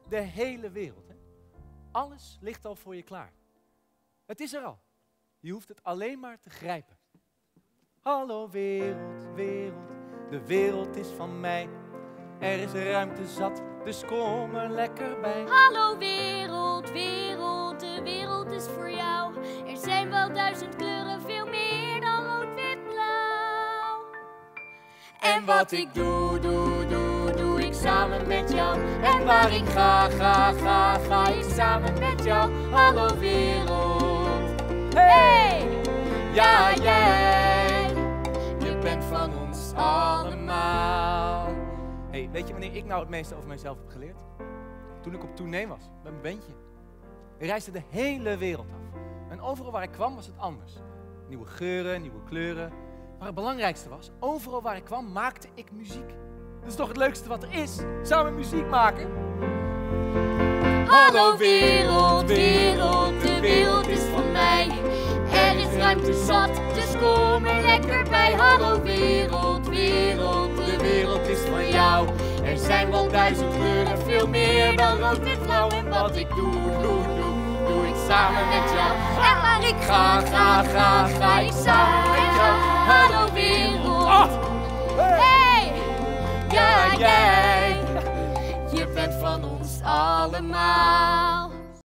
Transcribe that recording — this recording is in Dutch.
de hele wereld. Hè? Alles ligt al voor je klaar. Het is er al. Je hoeft het alleen maar te grijpen. Hallo wereld, wereld, de wereld is van mij. Er is ruimte zat, dus kom er lekker bij. Hallo wereld, wereld, de wereld is voor jou. Er zijn wel 1000 kleuren, veel meer dan rood, wit, blauw. En wat ik doe ik samen met jou. En waar ik ga ik samen met jou. Hallo wereld, hey, ja jij, je bent van ons allemaal. Hey, weet je wanneer ik nou het meeste over mijzelf heb geleerd? Toen ik op tournee was, met mijn bandje. Ik reisde de hele wereld af. En overal waar ik kwam was het anders. Nieuwe geuren, nieuwe kleuren. Maar het belangrijkste was, overal waar ik kwam maakte ik muziek. Dat is toch het leukste wat er is, samen muziek maken. Hallo wereld, wereld, de wereld is van mij. Er is ruimte zat, dus kom er lekker bij. Hallo wereld, wereld, de wereld is van jou. Er zijn wel 1000 kleuren, veel meer dan rood, wit, blauw. En wat ik doe ik samen met jou. En waar ik ga ik samen met jou. Hallo wereld, hey, ja jij, je bent van ons allemaal.